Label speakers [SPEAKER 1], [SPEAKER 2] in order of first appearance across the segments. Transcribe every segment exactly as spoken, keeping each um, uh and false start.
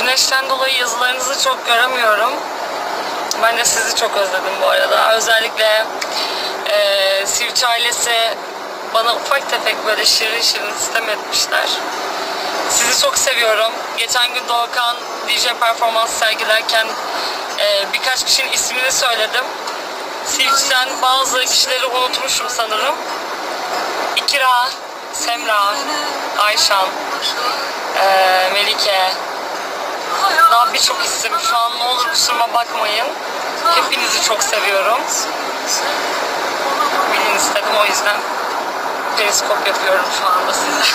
[SPEAKER 1] Güneşten dolayı yazılarınızı çok göremiyorum. Ben de sizi çok özledim bu arada. Özellikle e, Sivç ailesi bana ufak tefek böyle şirin şirin sistem etmişler. Sizi çok seviyorum. Geçen gün Doğukan D J performans sergilerken e, birkaç kişinin ismini söyledim. Sivç'ten bazı kişileri unutmuşum sanırım. İkra, Semra, Ayşan, e, Melike, daha birçok isim. Şu an ne olur kusuruma bakmayın. Hepinizi çok seviyorum. Bilin istedim, o yüzden periskop yapıyorum şu anda size.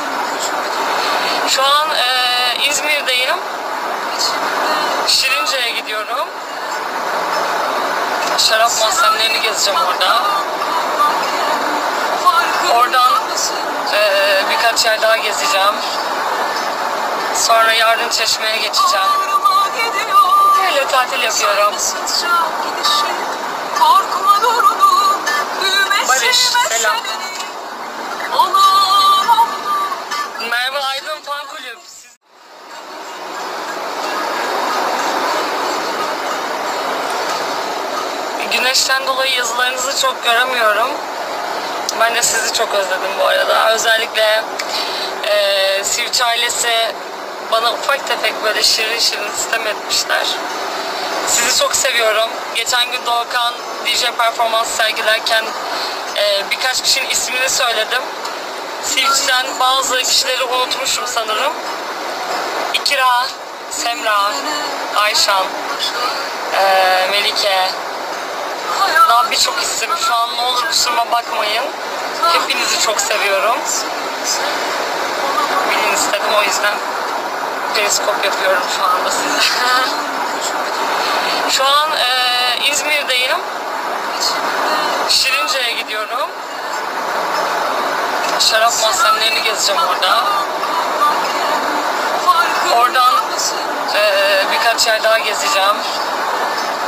[SPEAKER 1] Şu an e, İzmir'deyim. Şirince'ye gidiyorum. Şarap mahzenlerini gezeceğim orada. Oradan e, birkaç yer daha gezeceğim. Sonra yarın Çeşme'ye geçeceğim. Öyle tatil yapıyorum. Barış, selam. Merve Aydın Fan Kulüp. Güneşten dolayı yazılarınızı çok göremiyorum. Ben de sizi çok özledim bu arada. Özellikle e, Sivç ailesi bana ufak tefek böyle şirin şirin sistem etmişler. Sizi çok seviyorum. Geçen gün Doğukan D J performans sergilerken e, birkaç kişinin ismini söyledim. Sivç'ten bazı kişileri unutmuşum sanırım. İkra, Semra, Ayşan, e, Melike, daha birçok isim. Şu an ne olur kusuruma bakmayın. Hepinizi çok seviyorum. Bilin istedim, o yüzden periskop yapıyorum şu anda size. Şu an e, İzmir'deyim. Şirince'ye gidiyorum. Şarap mahzenlerini gezeceğim orada. Oradan e, birkaç yer daha gezeceğim.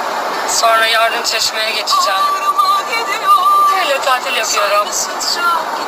[SPEAKER 1] Sonra yarın Çeşme'ye geçeceğim. Öyle tatil yapıyorum.